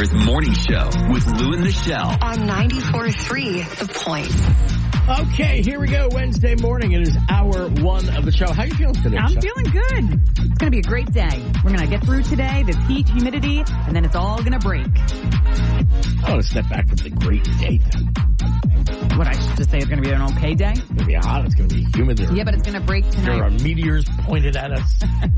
Meteor's morning show with Lou and Michele on 94.3 The Point. Okay, here we go. Wednesday morning. It is hour one of the show. How are you feeling today? I'm feeling good. It's going to be a great day. We're going to get through today, this heat, humidity, and then it's all going to break. I want to step back from the great day then. What, I should just say it's going to be an okay day? It's going to be hot. It's going to be humid. Yeah, but it's going to break tonight. There are meteors pointed at us.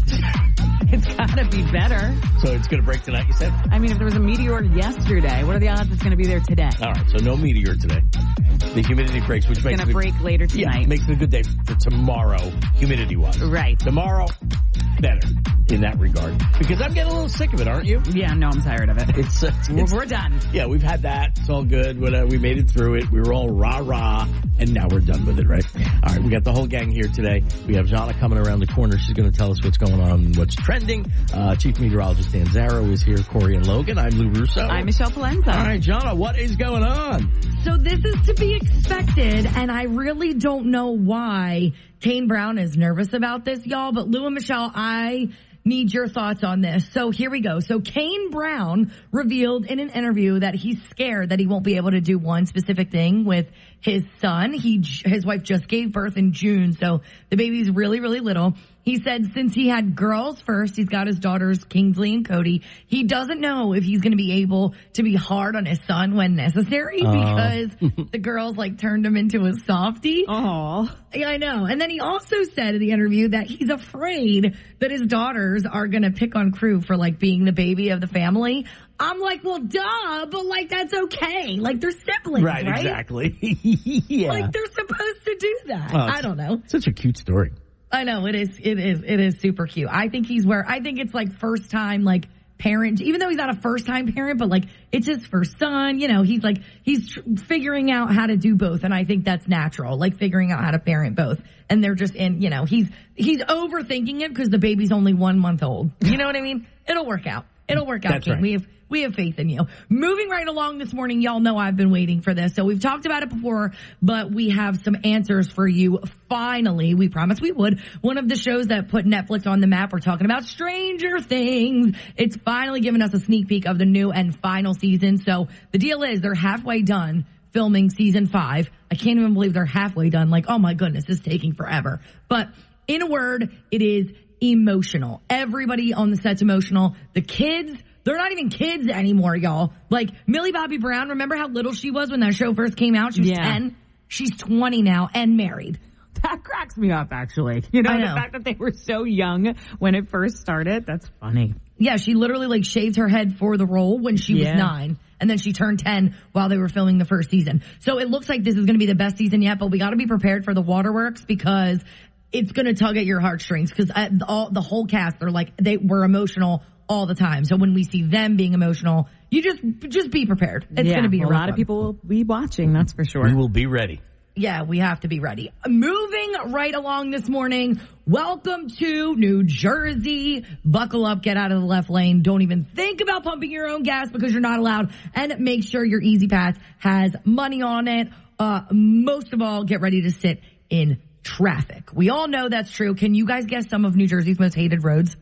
It's got to be better. So it's going to break tonight, you said? I mean, if there was a meteor yesterday, what are the odds it's going to be there today? All right, so no meteor today. The humidity breaks, which makes it's going to break later tonight. Yeah, makes it a good day for tomorrow, humidity-wise. Right. Tomorrow, better in that regard. Because I'm getting a little sick of it, aren't you? Yeah, no, I'm tired of it. We're done. Yeah, we've had that. It's all good. We made it through it. We were all rah-rah, and now we're done with it, right? All right, we got the whole gang here today. We have Jahna coming around the corner. She's going to tell us what's going on, what's trending. Chief Meteorologist Dan Zarrow is here. Corey and Logan. I'm Lou Russo. I'm Michele Palenza. All right, Jahna, what is going on? So this is to be expected, and I really don't know why Kane Brown is nervous about this, y'all. But Lou and Michele, I need your thoughts on this. So here we go. So Kane Brown revealed in an interview that he's scared that he won't be able to do one specific thing with his son. His wife just gave birth in June, so the baby's really, really little. He said since he had girls first, he's got his daughters, Kingsley and Cody. He doesn't know if he's going to be able to be hard on his son when necessary because the girls turned him into a softie. Oh, yeah, I know. And then he also said in the interview that he's afraid that his daughters are going to pick on Crew for being the baby of the family. I'm like, well, duh, but that's okay. They're siblings, right? Exactly. Yeah. They're supposed to do that. I don't know. Such a cute story. I know, it is super cute. I think I think it's first time, parent, even though he's not a first time parent, but it's his first son, he's figuring out how to do both. And I think that's natural, figuring out how to parent both. And they're just he's overthinking it because the baby's only 1 month old. You know what I mean? It'll work out. That's King. Right. We have faith in you. Moving right along this morning, y'all know I've been waiting for this. So we've talked about it before, but we have some answers for you. Finally, we promised we would. One of the shows that put Netflix on the map, we're talking about Stranger Things. It's finally given us a sneak peek of the new and final season. So the deal is they're halfway done filming season 5. I can't even believe they're halfway done. Oh my goodness, this is taking forever. But in a word, it is emotional. Everybody on the set's emotional. The kids, they're not even kids anymore, y'all. Millie Bobby Brown, remember how little she was when that show first came out? She was 10. She's 20 now and married. That cracks me up, actually. The fact that they were so young when it first started, that's funny. Yeah, she literally shaved her head for the role when she was 9. And then she turned 10 while they were filming the first season. So it looks like this is going to be the best season yet, but we got to be prepared for the waterworks because it's going to tug at your heartstrings because the whole cast, they were emotional all the time. So when we see them being emotional, you just be prepared. It's going to be a lot of people will be watching, that's for sure. We will be ready. Yeah, we have to be ready. Moving right along this morning, welcome to New Jersey. Buckle up, get out of the left lane. Don't even think about pumping your own gas because you're not allowed. And make sure your Easy Pass has money on it. Most of all, get ready to sit in traffic. We all know that's true. Can you guys guess some of New Jersey's most hated roads?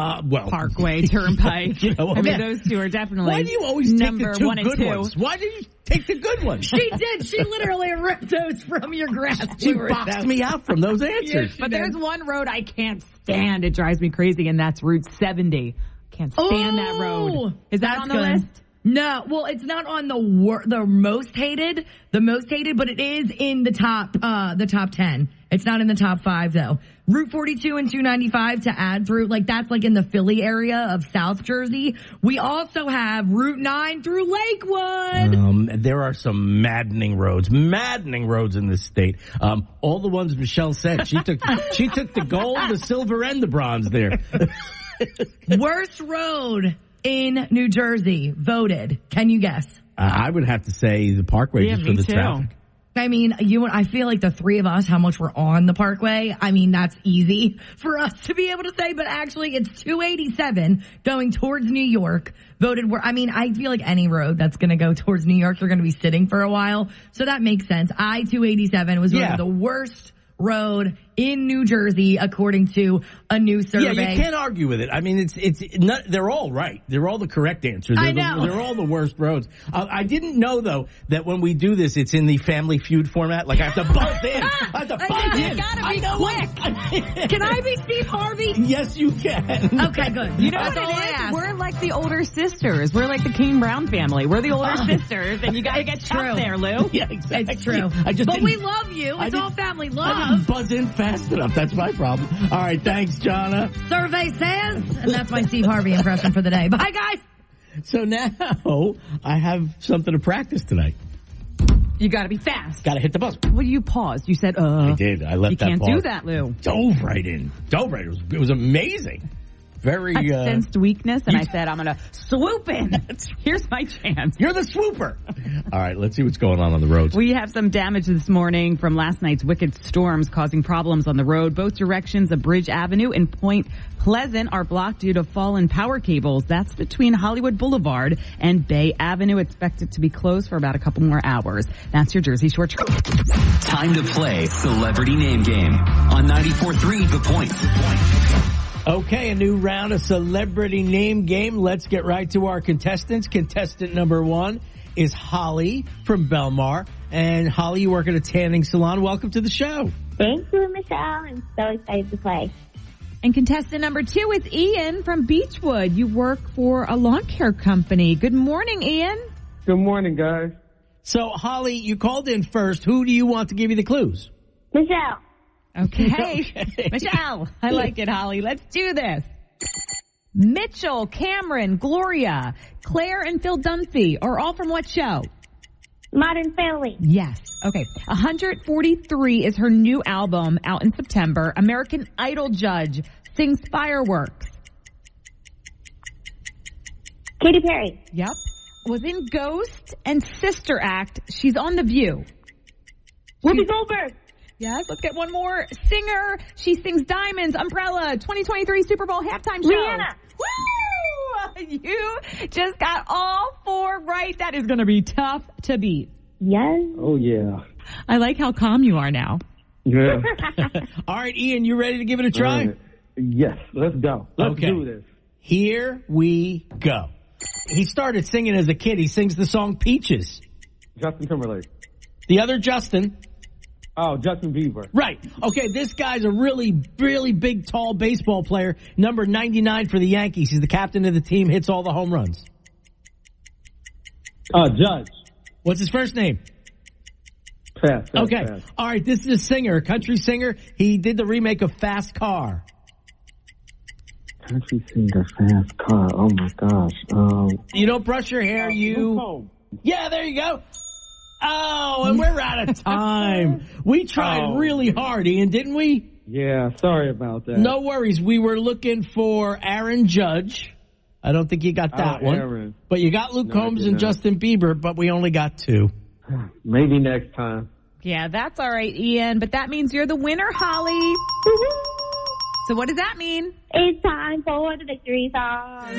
Parkway, Turnpike. Those two are definitely. Why do you always take number the two 1 and good 2? ones? Why did you take the good ones? She did. She literally ripped those from your grasp. She boxed me out from those answers. But there's one road I can't stand. It drives me crazy, and that's Route 70. Can't stand that road. Is that on the list? No, well, it's not on the most hated, but it is in the top 10. It's not in the top 5 though. Route 42 and 295 to add through, that's in the Philly area of South Jersey. We also have Route 9 through Lakewood. There are some maddening roads in this state. All the ones Michele said. She took the gold, the silver, and the bronze there. Worst road in New Jersey voted. Can you guess? I would have to say the Parkway just for the traffic. I mean, I feel like the three of us, how much we're on the Parkway, that's easy for us to be able to say, but actually it's 287 going towards New York voted I feel like any road that's going to go towards New York, you're going to be sitting for a while. So that makes sense. I-287 was voted the worst road in New Jersey, according to a new survey. Yeah, you can't argue with it. I mean, it's not, they're all right. They're all the correct answers. I know. They're all the worst roads. I didn't know, though, that when we do this, it's in the Family Feud format. Like, I have to buzz in. I have to buzz in. You gotta be quick. Can I be Steve Harvey? Yes, you can. Okay, good. You know That's what all it I is? ask. We're like the older sisters. We're like the Kane Brown family. We're the older sisters, and you gotta get true. tough there, Lou. Yeah, exactly. It's true. But we love you. It's all family I love. didn't buzz in fast enough. That's my problem. All right, thanks, Jahna. Survey says, and that's my Steve Harvey impression for the day. Bye, guys. So now I have something to practice tonight. You gotta be fast. Got to hit the buzzer. Well, you paused. You said, I did. I left you that can't part. do that, Lou. Dove right in. It was amazing. Very. I sensed weakness, and I said, I'm gonna swoop in. Here's my chance. You're the swooper. All right, let's see what's going on the roads. We have some damage this morning from last night's wicked storms causing problems on the road. Both directions of Bridge Avenue and Point Pleasant are blocked due to fallen power cables. That's between Hollywood Boulevard and Bay Avenue. Expected to be closed for about a couple more hours. That's your Jersey Shore traffic. Time to play Celebrity Name Game on 94.3 The Point. Okay, a new round of Celebrity Name Game. Let's get right to our contestants. Contestant number 1 is Holly from Belmar. And Holly, you work at a tanning salon. Welcome to the show. Thank you, Michelle. I'm so excited to play. And contestant number 2 is Ian from Beechwood. You work for a lawn care company. Good morning, Ian. Good morning, guys. So, Holly, you called in first. Who do you want to give you the clues? Michelle. Okay. Michelle, I like it, Holly. Let's do this. Mitchell, Cameron, Gloria, Claire, and Phil Dunphy are all from what show? Modern Family. Yes. Okay. 143 is her new album out in September. American Idol judge sings Fireworks. Katy Perry. Yep. Was in Ghost and Sister Act. She's on The View. Whoopi Goldberg. Yes, let's get one more. Singer. She sings Diamonds, Umbrella, 2023 Super Bowl halftime show. Rihanna. Woo! You just got all 4 right. That is going to be tough to beat. Yes. Oh, yeah. I like how calm you are now. Yeah. All right, Ian, you ready to give it a try? Right. Yes, let's go. Let's do this. Here we go. He started singing as a kid. He sings the song Peaches. Justin Timberlake. The other Justin. Oh, Justin Bieber. Right. Okay, this guy's a really, really big, tall baseball player. Number 99 for the Yankees. He's the captain of the team, hits all the home runs. Judge. What's his first name? Pass. Okay. All right, this is a singer, a country singer. He did the remake of Fast Car. Country singer, Fast Car. Oh, my gosh. You don't brush your hair, you... Yeah, there you go. Oh, and we're out of time. We tried really hard, Ian, didn't we? Yeah, sorry about that. No worries. We were looking for Aaron Judge. I don't think you got that one. Aaron. But you got Luke Combs and Justin Bieber, but we only got 2. Maybe next time. Yeah, that's all right, Ian. But that means you're the winner, Holly. So what does that mean? It's time for the victory song.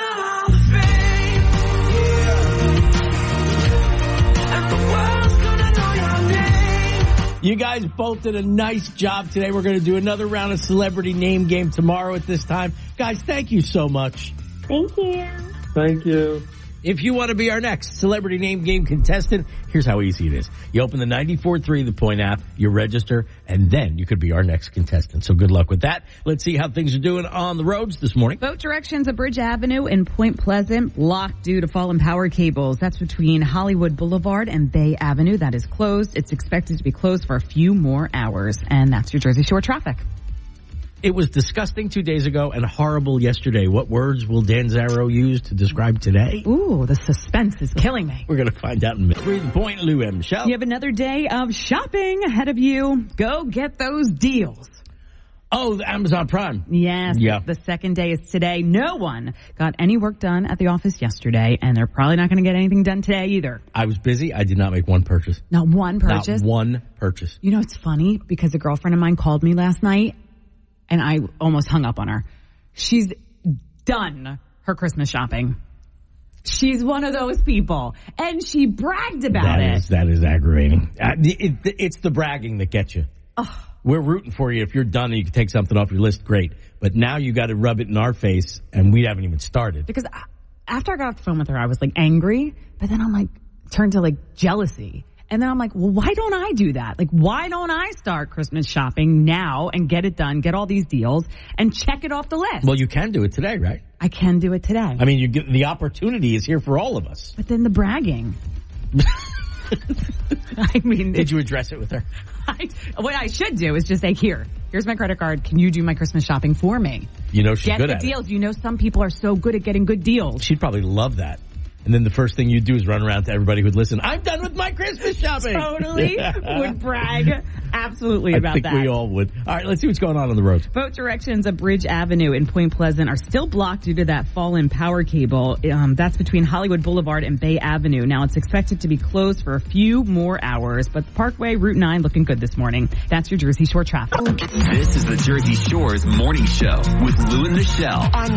You guys both did a nice job today. We're going to do another round of Celebrity Name Game tomorrow at this time. Guys, thank you so much. Thank you. Thank you. If you want to be our next Celebrity Name Game contestant, here's how easy it is. You open the 94.3 The Point app, you register, and then you could be our next contestant. So good luck with that. Let's see how things are doing on the roads this morning. Both directions of Bridge Avenue and Point Pleasant blocked due to fallen power cables. That's between Hollywood Boulevard and Bay Avenue. That is closed. It's expected to be closed for a few more hours. And that's your Jersey Shore traffic. It was disgusting 2 days ago and horrible yesterday. What words will Dan Zarrow use to describe today? Ooh, the suspense is killing me. We're going to find out in a minute. 3 The Point, Lou and Michelle. You have another day of shopping ahead of you. Go get those deals. Oh, the Amazon Prime. Yes. Yeah. The second day is today. No one got any work done at the office yesterday, and they're probably not going to get anything done today either. I was busy. I did not make one purchase. Not one purchase? Not one purchase. You know, it's funny because a girlfriend of mine called me last night, and I almost hung up on her. She's done her Christmas shopping. She's one of those people. And she bragged about it. That is aggravating. It's the bragging that gets you. Oh, we're rooting for you. If you're done and you can take something off your list, great. But now you got to rub it in our face, and we haven't even started. Because after I got off the phone with her, I was like angry, but then I'm like, turned to like jealousy. And then I'm like, well, why don't I do that? Like, why don't I start Christmas shopping now and get it done, get all these deals, and check it off the list? Well, you can do it today, right? I can do it today. I mean, you get, the opportunity is here for all of us. But then the bragging. I mean, did you address it with her? What I should do is just say, here's my credit card. Can you do my Christmas shopping for me? You know she's good at it. Get the deals. You know some people are so good at getting good deals. She'd probably love that. And then the first thing you do is run around to everybody who'd listen. I'm done with my Christmas shopping. Totally would brag absolutely about that. I think we all would. All right, let's see what's going on the roads. Both directions of Bridge Avenue in Point Pleasant are still blocked due to that fallen power cable. That's between Hollywood Boulevard and Bay Avenue. Now it's expected to be closed for a few more hours, but the Parkway, Route 9 looking good this morning. That's your Jersey Shore traffic. This is the Jersey Shore's morning show with Lou and Michele on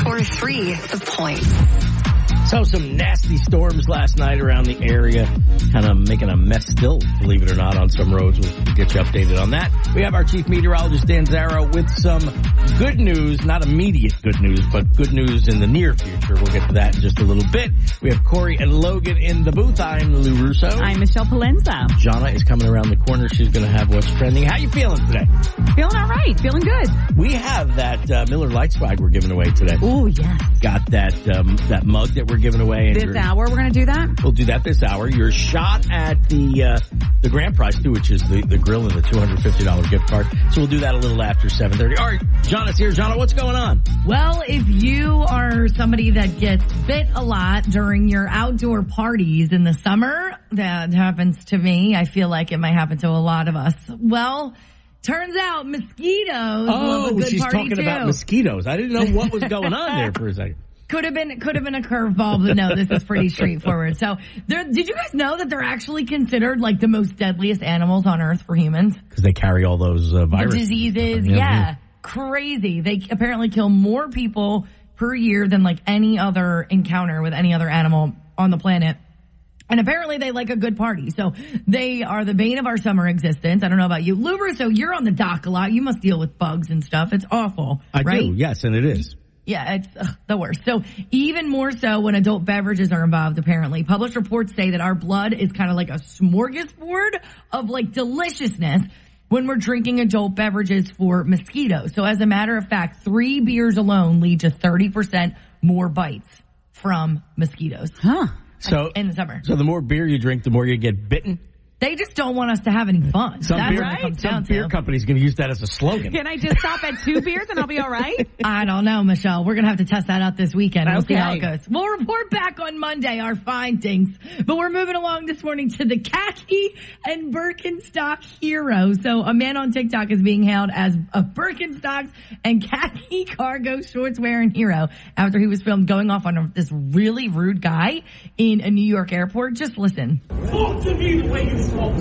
94.3 The Point. So some nasty storms last night around the area, kind of making a mess still, believe it or not, on some roads. We'll get you updated on that. We have our chief meteorologist, Dan Zarrow, with some good news, not immediate good news, but good news in the near future. We'll get to that in just a little bit. We have Corey and Logan in the booth. I'm Lou Russo. I'm Michele Palenza. Jahna is coming around the corner. She's going to have what's trending. How you feeling today? Feeling all right. Feeling good. We have that Miller Lite swag we're giving away today. Oh, yes. Got that mug that we're giving away. This hour, we're going to do that? We'll do that this hour. Your shot at the grand prize, too, which is the grill and the $250 gift card. So we'll do that a little after 7:30. All right, Jahna's here. Jahna, what's going on? Well, if you are somebody that gets bit a lot during your outdoor parties in the summer, that happens to me. I feel like it might happen to a lot of us. Well, turns out mosquitoes love a good she's party talking too. about mosquitoes. I didn't know what was going on there for a second. Could have been a curveball, but no, this is pretty straightforward. So, did you guys know that they're actually considered like the most deadliest animals on Earth for humans? Because they carry all those viruses. The diseases, yeah. Crazy. They apparently kill more people per year than like any other encounter with any other animal on the planet. And apparently they like a good party. So they are the bane of our summer existence. I don't know about you. Lou Russo, you're on the dock a lot. You must deal with bugs and stuff. It's awful. I right? do, yes, and it is. Yeah, it's the worst. So even more so when adult beverages are involved, apparently. Published reports say that our blood is kind of like a smorgasbord of like deliciousness when we're drinking adult beverages for mosquitoes. So as a matter of fact, 3 beers alone lead to 30% more bites from mosquitoes. Huh. So in the summer. So the more beer you drink, the more you get bitten? They just don't want us to have any fun. Some That's beer company's going to use that as a slogan. Can I just stop at 2 beers and I'll be all right? I don't know, Michele. We're going to have to test that out this weekend. We'll see how it Okay. goes. We'll report back on Monday our findings. But we're moving along this morning to the khaki and Birkenstock hero. So a man on TikTok is being hailed as a Birkenstocks and khaki cargo shorts wearing hero after he was filmed going off on this really rude guy in a New York airport. Just listen. Talk to me the way you talk to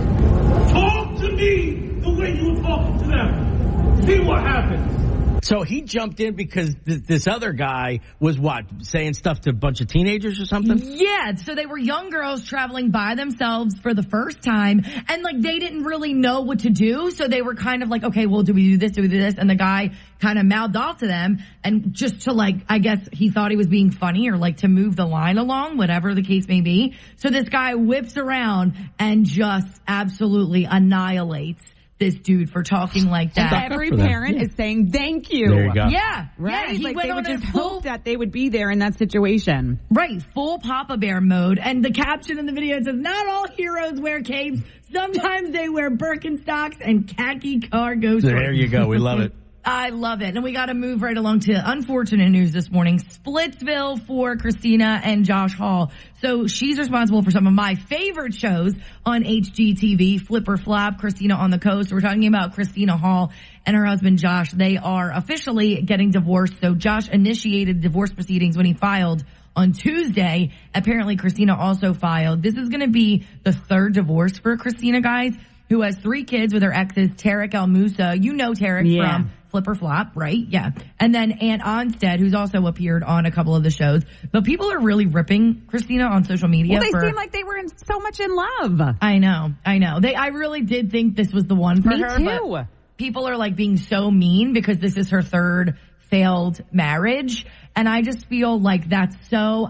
them. Talk to me the way you talk to them. See what happens. So he jumped in because this other guy was what, saying stuff to a bunch of teenagers or something? Yeah, so they were young girls traveling by themselves for the first time, and like they didn't really know what to do, so they were kind of like, okay, well, do we do this, do we do this? And the guy kind of mouthed off to them, and just to like, I guess he thought he was being funny or like to move the line along, whatever the case may be. So this guy whips around and just absolutely annihilates this dude for talking like that. Every parent is saying thank you. There you go. Yeah, Right? Yeah, he like went they on would a just full hope that they would be there in that situation. Right, full Papa Bear mode. And the caption in the video says, not all heroes wear capes. Sometimes they wear Birkenstocks and khaki cargo shorts. There you go. We love it. I love it. And we got to move right along to unfortunate news this morning. Splitsville for Christina and Josh Hall. So she's responsible for some of my favorite shows on HGTV, Flip or Flop, Christina on the Coast. We're talking about Christina Hall and her husband Josh. They are officially getting divorced. So Josh initiated divorce proceedings when he filed on Tuesday. Apparently Christina also filed. This is going to be the 3rd divorce for Christina, guys, who has 3 kids with her exes, Tarek El Moussa. You know Tarek from Flip or Flop, right? Yeah. And then Ann Onstead, who's also appeared on a couple of the shows. But people are really ripping Christina on social media. Well, they seem like they were so much in love. I know. I really did think this was the one for her. Me too. But people are like being so mean because this is her third failed marriage. And I just feel like that's so,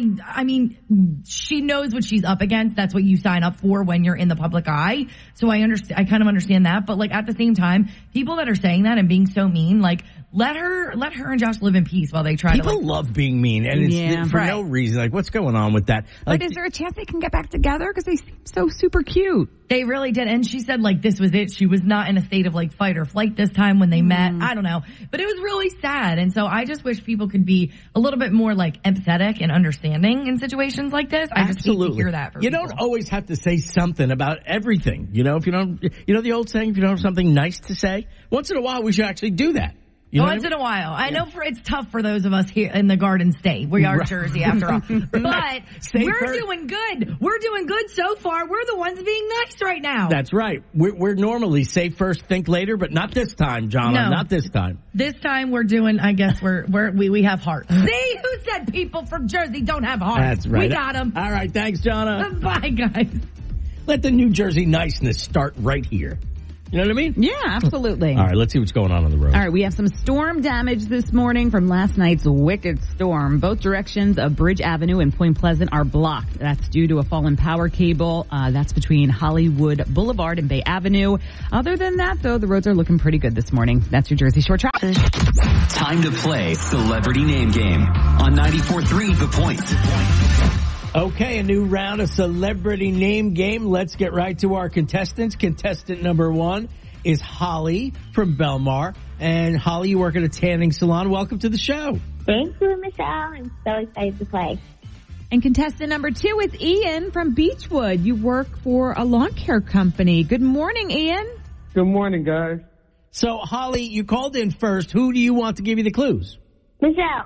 I mean, she knows what she's up against. That's what you sign up for when you're in the public eye. So I kind of understand that. But like at the same time, people that are saying that and being so mean, like let her and Josh live in peace while they try to. People love being mean, and it's for no reason. Like, what's going on with that? Like, but is there a chance they can get back together? Because they seem so super cute. They really did. And she said like this was it. She was not in a state of like fight or flight this time when they met. I don't know. But it was really sad. And so I just wish people could be a little bit more like empathetic and understanding in situations like this. I just hate to hear that from people. Don't always have to say something about everything. You know, if you don't, the old saying, if you don't have something nice to say, once in a while we should actually do that. Once in a while. I know it's tough for those of us here in the Garden State. We are Jersey after all. But we're doing good. We're doing good so far. We're the ones being nice right now. That's right. We're normally say first, think later, but not this time, Jahna. No. Not this time. This time we're doing, I guess we have heart. See, who said people from Jersey don't have heart? That's right. We got them. All right. Thanks, Jahna. Bye, guys. Let the New Jersey niceness start right here. You know what I mean? Yeah, absolutely. All right, let's see what's going on the road. All right, we have some storm damage this morning from last night's wicked storm. Both directions of Bridge Avenue and Point Pleasant are blocked. That's due to a fallen power cable. That's between Hollywood Boulevard and Bay Avenue. Other than that, though, the roads are looking pretty good this morning. That's your Jersey Shore traffic. Time to play Celebrity Name Game on 94.3 The Point. Okay, a new round of Celebrity Name Game. Let's get right to our contestants. Contestant number 1 is Holly from Belmar. And Holly, you work at a tanning salon. Welcome to the show. Thank you, Michelle. I'm so excited to play. And contestant number 2 is Ian from Beechwood. You work for a lawn care company. Good morning, Ian. Good morning, guys. So, Holly, you called in first. Who do you want to give you the clues? Michelle.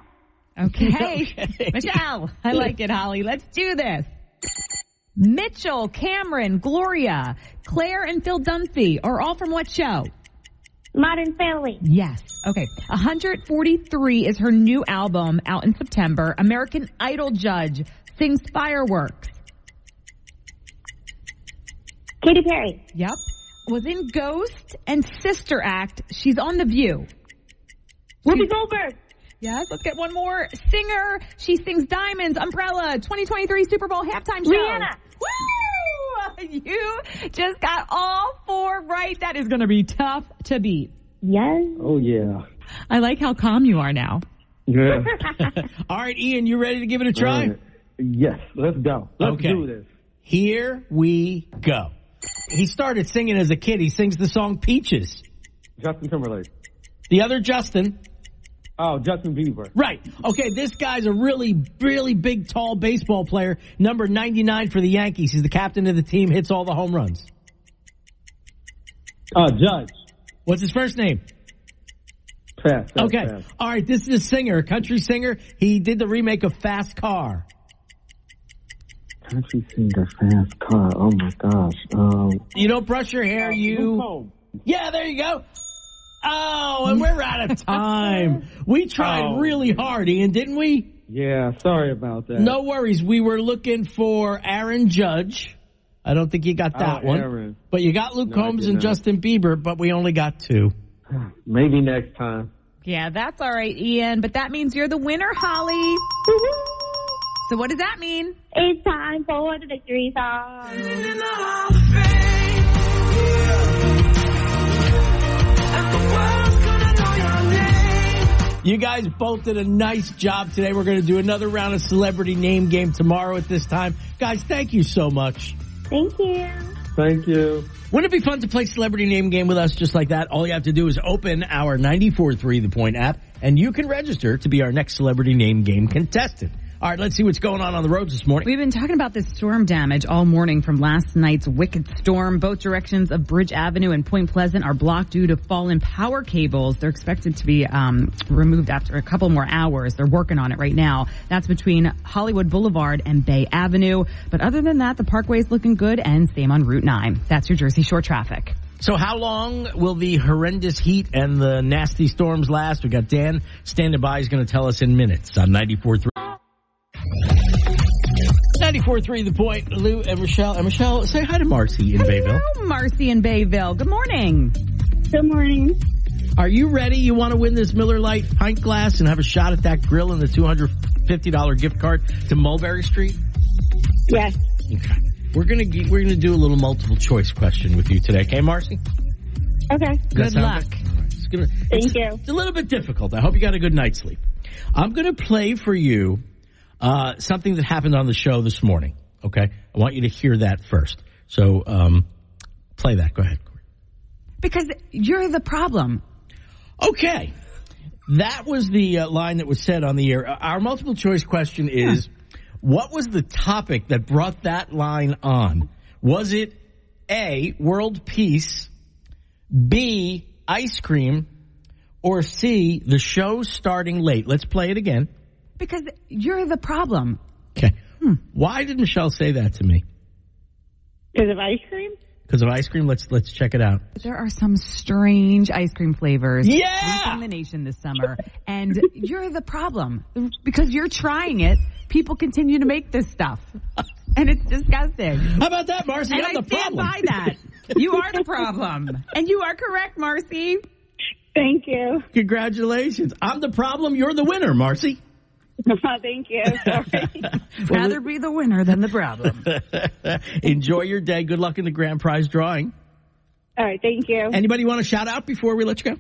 Okay. Michelle, I like it, Holly. Let's do this. Mitchell, Cameron, Gloria, Claire, and Phil Dunphy are all from what show? Modern Family. Yes. Okay. 143 is her new album out in September. American Idol judge sings Fireworks. Katy Perry. Yep. Was in Ghost and Sister Act. She's on The View. Whoopi Goldberg. Yes, let's get one more. Singer. She sings Diamonds, Umbrella, 2023 Super Bowl halftime show. Rihanna. Woo! You just got all 4 right. That is going to be tough to beat. Yes. Oh, yeah. I like how calm you are now. Yeah. All right, Ian, you ready to give it a try? Yes, let's go. Let's do this. Here we go. He started singing as a kid. He sings the song Peaches. Justin Timberlake. The other Justin. Oh, Justin Bieber. Right. Okay, this guy's a really, really big, tall baseball player. Number 99 for the Yankees. He's the captain of the team, hits all the home runs. Judge. What's his first name? Pass. Okay. All right, this is a singer, a country singer. He did the remake of Fast Car. Country singer, Fast Car. Oh, my gosh. You don't brush your hair, you... Yeah, there you go. Oh, and we're out of time. We tried really hard, Ian, didn't we? Yeah, sorry about that. No worries. We were looking for Aaron Judge. I don't think you got that one. Aaron. But you got Luke Combs and Justin Bieber, but we only got 2. Maybe next time. Yeah, that's all right, Ian. But that means you're the winner, Holly. So what does that mean? It's time for the victory song. You guys both did a nice job today. We're going to do another round of Celebrity Name Game tomorrow at this time. Guys, thank you so much. Thank you. Thank you. Wouldn't it be fun to play Celebrity Name Game with us just like that? All you have to do is open our 94.3 The Point app, and you can register to be our next Celebrity Name Game contestant. All right, let's see what's going on the roads this morning. We've been talking about this storm damage all morning from last night's wicked storm. Both directions of Bridge Avenue and Point Pleasant are blocked due to fallen power cables. They're expected to be removed after a couple more hours. They're working on it right now. That's between Hollywood Boulevard and Bay Avenue. But other than that, the parkway is looking good, and same on Route 9. That's your Jersey Shore traffic. So how long will the horrendous heat and the nasty storms last? We got Dan standing by. He's going to tell us in minutes on 94.3. 94.3 The Point. Lou and Michelle. And Michelle, say hi to Marcy in Bayville. Hello, Marcy in Bayville. Good morning. Good morning. Are you ready? You want to win this Miller Lite pint glass and have a shot at that grill and the $250 gift card to Mulberry Street? Yes. Okay. We're gonna do a little multiple choice question with you today, okay, Marcy? Okay. Good luck. All right. Thank you. It's a little bit difficult. I hope you got a good night's sleep. I'm gonna play for you something that happened on the show this morning. Okay, I want you to hear that first. So play that. Go ahead. Because you're the problem. Okay, that was the line that was said on the air. Our multiple choice question is. What was the topic that brought that line on? Was it A, world peace, B, ice cream, or C, the show starting late? Let's play it again. Because you're the problem. Okay. Why did Michelle say that to me? Because of ice cream? Because of ice cream? Let's check it out. There are some strange ice cream flavors Yeah! in the nation this summer, and you're the problem. Because you're trying it, people continue to make this stuff, and it's disgusting. How about that, Marcy? And I'm I the stand problem. by that. You are the problem. And you are correct, Marcy. Thank you. Congratulations. I'm the problem. You're the winner, Marcy. Thank you. Sorry. Rather be the winner than the problem. Enjoy your day. Good luck in the grand prize drawing. All right. Thank you. Anybody want to shout out before we let you go?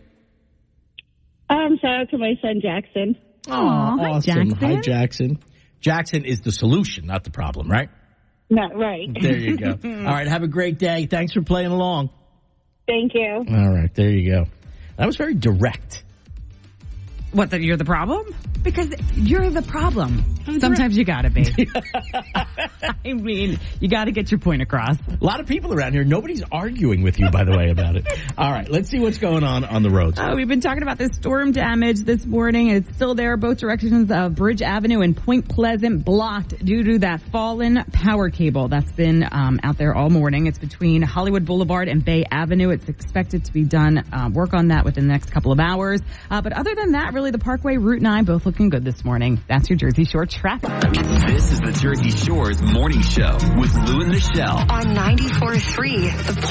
Shout out to my son, Jackson. Aw, hi, awesome. Jackson. Hi, Jackson. Jackson is the solution, not the problem, right? Not right. There you go. All right, have a great day. Thanks for playing along. Thank you. All right, there you go. That was very direct. What, that you're the problem? Because you're the problem. Sometimes you gotta be. I mean, you gotta get your point across. A lot of people around here. Nobody's arguing with you, by the way, about it. All right, let's see what's going on the roads. We've been talking about this storm damage this morning, and it's still there. Both directions of Bridge Avenue and Point Pleasant blocked due to that fallen power cable that's been out there all morning. It's between Hollywood Boulevard and Bay Avenue. It's expected to be done, work on that within the next couple of hours. But other than that, really, the Parkway, Route 9, both looking good this morning. That's your Jersey Shore traffic. This is the Jersey Shore's morning show with Lou and Michelle. On 94.3 The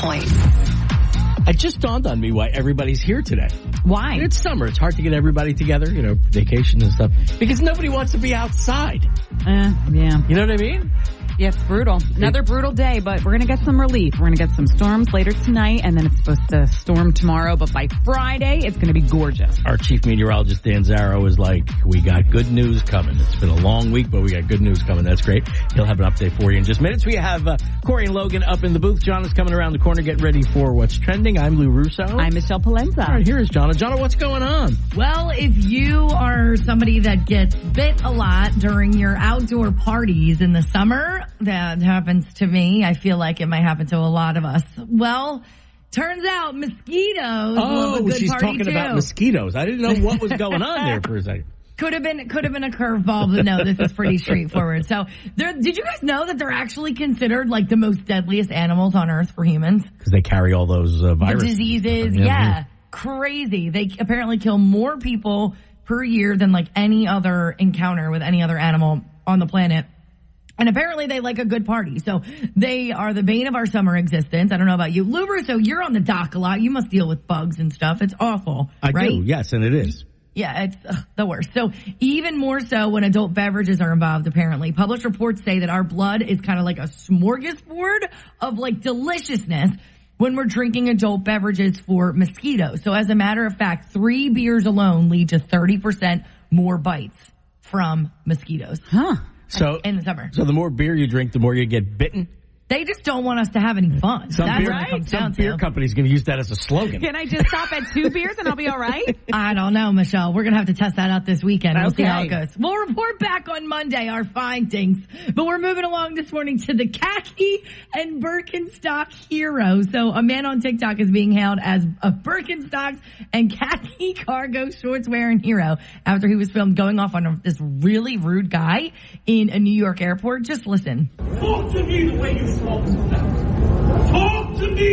Point. It just dawned on me why everybody's here today. Why? It's summer. It's hard to get everybody together, vacations and stuff, because nobody wants to be outside. Yeah. You know what I mean? Yeah, it's brutal. Another brutal day, but we're going to get some relief. We're going to get some storms later tonight, and then it's supposed to storm tomorrow. But by Friday, it's going to be gorgeous. Our chief meteorologist, Dan Zarrow, is like, we got good news coming. It's been a long week, but we got good news coming. That's great. He'll have an update for you in just minutes. We have Corey and Logan up in the booth. Jahna's coming around the corner. Get ready for what's trending. I'm Lou Russo. I'm Michelle Palenza. All right, here is Jahna. Jahna, what's going on? Well, if you are somebody that gets bit a lot during your outdoor parties in the summer, that happens to me. I feel like it might happen to a lot of us. Well, turns out mosquitoes love a good she's party talking too. about mosquitoes. I didn't know what was going on there for a second. Could have been a curveball, but no, this is pretty straightforward. So, did you guys know that they're actually considered like the most deadliest animals on Earth for humans? Because they carry all those viruses. The diseases, yeah. Crazy. They apparently kill more people per year than like any other encounter with any other animal on the planet. And apparently they like a good party. So they are the bane of our summer existence. I don't know about you. Lou Russo, you're on the dock a lot. You must deal with bugs and stuff. It's awful. I right? do, yes, and it is. Yeah, it's the worst. So even more so when adult beverages are involved, apparently. Published reports say that our blood is kind of like a smorgasbord of like deliciousness when we're drinking adult beverages for mosquitoes. So as a matter of fact, 3 beers alone lead to 30% more bites from mosquitoes. Huh. So in the summer. So the more beer you drink, the more you get bitten? They just don't want us to have any fun. Some That's beer, what it comes down beer to. company's going to use that as a slogan. Can I just stop at 2 beers and I'll be all right? I don't know, Michelle. We're going to have to test that out this weekend. We'll see how it Okay. goes. We'll report back on Monday our findings. But we're moving along this morning to the khaki and Birkenstock hero. So a man on TikTok is being hailed as a Birkenstocks and khaki cargo shorts wearing hero after he was filmed going off on this really rude guy in a New York airport. Just listen. Talk to me the way you talk to them. Talk to me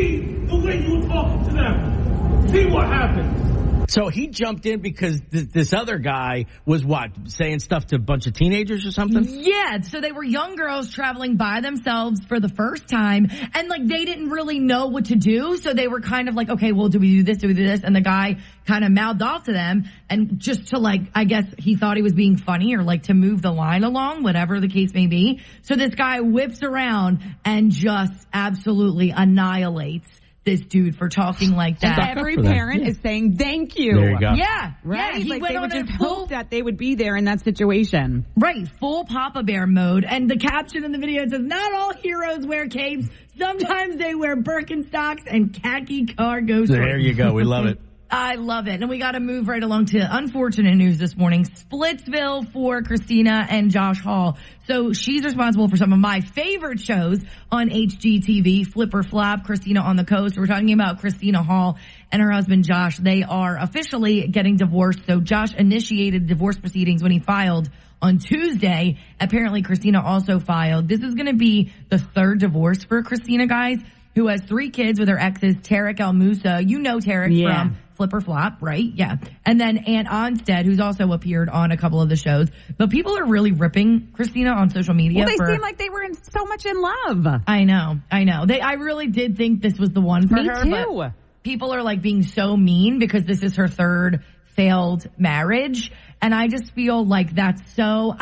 the way you were talking to them. See what happens. So he jumped in because this other guy was what? Saying stuff to a bunch of teenagers or something? Yeah, so they were young girls traveling by themselves for the first time, and like they didn't really know what to do, so they were kind of like, okay, well, do we do this, do we do this? And the guy kind of mouthed off to them, and just to like, I guess he thought he was being funny or like to move the line along, whatever the case may be. So this guy whips around and just absolutely annihilates this dude for talking like that. Every parent is saying thank you. There you go. Yeah, right. Yeah, he like went they on would a just full, hope that they would be there in that situation. right, full Papa Bear mode. And the caption in the video says, "Not all heroes wear capes. Sometimes they wear Birkenstocks and khaki cargo shorts." There you go. We love it. I love it. And we got to move right along to unfortunate news this morning. Splitsville for Christina and Josh Hall. So she's responsible for some of my favorite shows on HGTV, Flip or Flop, Christina on the Coast. We're talking about Christina Hall and her husband Josh. They are officially getting divorced. So Josh initiated divorce proceedings when he filed on Tuesday. Apparently Christina also filed. This is going to be the third divorce for Christina, guys, who has 3 kids with her exes, Tarek El Moussa. You know Tarek from Flip or Flop, right? Yeah. And then Ann Onstead, who's also appeared on a couple of the shows. But people are really ripping Christina on social media. Well, they seem like they were so much in love. I know. I really did think this was the one for her. Me too. But people are like being so mean because this is her third failed marriage. And I just feel like that's so,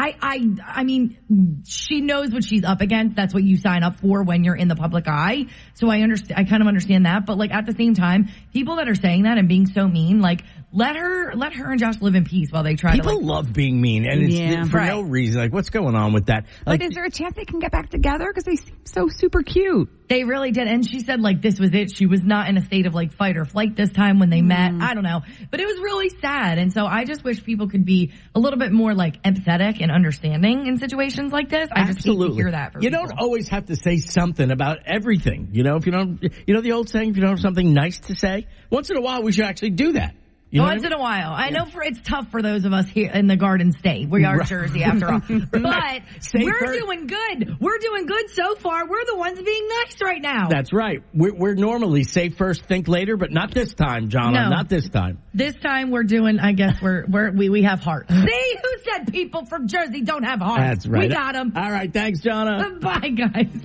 I mean, she knows what she's up against. That's what you sign up for when you're in the public eye. So I kind of understand that. But like at the same time, people that are saying that and being so mean, like let her and Josh live in peace while they try to. People love being mean, and it's for no reason. Like, what's going on with that? Like, but is there a chance they can get back together? Because they seem so super cute. They really did. And she said like this was it. She was not in a state of like fight or flight this time when they met. I don't know. But it was really sad. And so I just wish people could be a little bit more like empathetic and understanding in situations like this. I just hate to hear that from people. You don't always have to say something about everything. You know, if you don't, you know the old saying, if you don't have something nice to say, once in a while we should actually do that. You know Once in a while. I know it's tough for those of us here in the Garden State. We are Jersey after all. But we're doing good. We're doing good so far. We're the ones being nice right now. That's right. We're normally say first, think later, but not this time, Jahna. No. Not this time. This time we're doing, I guess we have heart. See, who said people from Jersey don't have heart? That's right. We got them. All right. Thanks, Jahna. Bye, guys.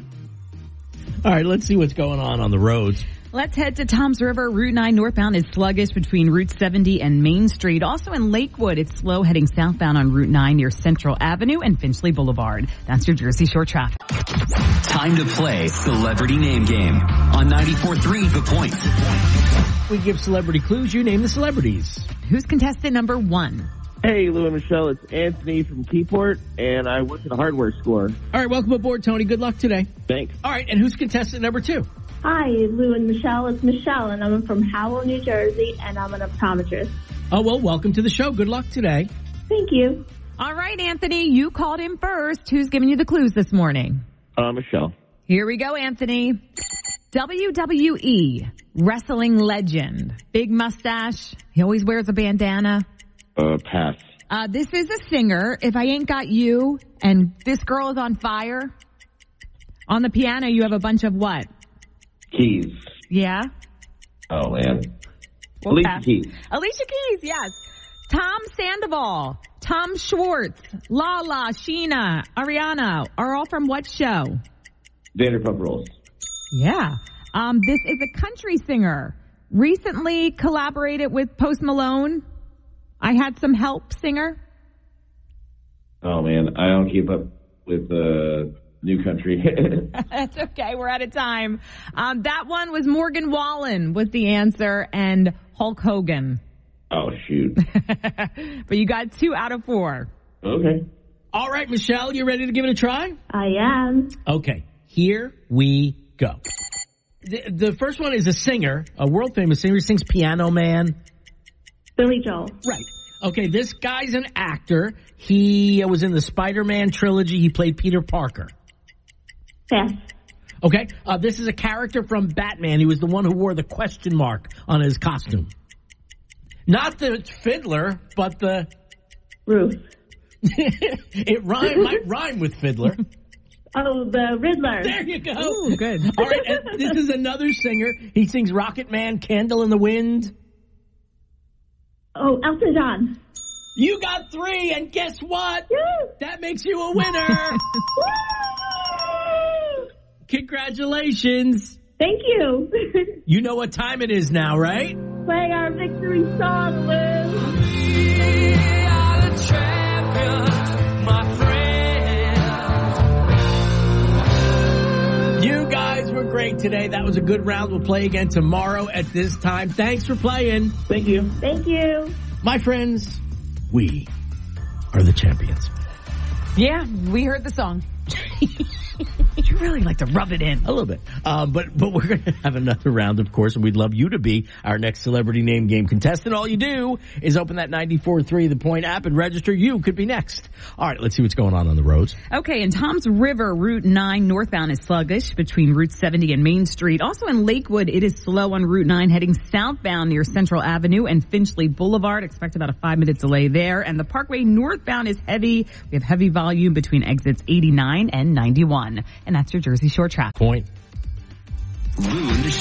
All right. Let's see what's going on the roads. Let's head to Toms River. Route 9 northbound is sluggish between Route 70 and Main Street. Also in Lakewood, it's slow heading southbound on Route 9 near Central Avenue and Finchley Boulevard. That's your Jersey Shore traffic. Time to play Celebrity Name Game on 94.3 The Point. We give celebrity clues. You name the celebrities. Who's contestant number 1? Hey, Lou and Michele, it's Anthony from Keyport, and I work at a hardware store. All right, welcome aboard, Tony. Good luck today. Thanks. All right, and who's contestant number 2? Hi, Lou and Michele. It's Michelle, and I'm from Howell, New Jersey, and I'm an optometrist. Oh, well, welcome to the show. Good luck today. Thank you. All right, Anthony, you called in first. Who's giving you the clues this morning? Michelle. Here we go, Anthony. WWE wrestling legend. Big mustache. He always wears a bandana. Pass. This is a singer. If I Ain't Got You, and This Girl Is on Fire. On the piano, you have a bunch of what? Keys. Yeah? Oh, man. Alicia Keys. Alicia Keys, yes. Tom Sandoval, Tom Schwartz, Lala, Sheena, Ariana are all from what show? Vanderpump Rules. Yeah. This is a country singer. Recently collaborated with Post Malone. I Had Some Help singer. Oh, man. I don't keep up with new country. That's okay. We're out of time. That one was Morgan Wallen was the answer, and Hulk Hogan. Oh, shoot. But you got 2 out of 4. Okay. All right, Michelle, you ready to give it a try? I am. Okay, here we go. The first one is a singer, a world-famous singer. He sings Piano Man. Billy Joel. Right. Okay, this guy's an actor. He was in the Spider-Man trilogy. He played Peter Parker. Pass. Okay, this is a character from Batman. He was the one who wore the question mark on his costume. Not the fiddler, but the... Ruth. It might rhyme with fiddler. Oh, the Riddler. There you go. Ooh, good. All right, and this is another singer. He sings Rocket Man, Candle in the Wind. Oh, Elton John. You got 3, and guess what? Woo! That makes you a winner. Congratulations. Thank you. You know what time it is now, right? Play our victory song, Lou. We are the champions, my friend. You guys were great today. That was a good round. We'll play again tomorrow at this time. Thanks for playing. Thank you. Thank you. My friends, we are the champions. Yeah, we heard the song. You really like to rub it in. A little bit. But we're going to have another round, of course, and we'd love you to be our next Celebrity Name Game contestant. All you do is open that 94.3 The Point app and register. You could be next. All right, let's see what's going on the roads. Okay, in Toms River, Route 9 northbound is sluggish between Route 70 and Main Street. Also in Lakewood, it is slow on Route 9 heading southbound near Central Avenue and Finchley Boulevard. Expect about a 5-minute delay there. And the Parkway northbound is heavy. We have heavy volume between exits 89 and 91. And that's your Jersey Shore traffic. Point. Lou in the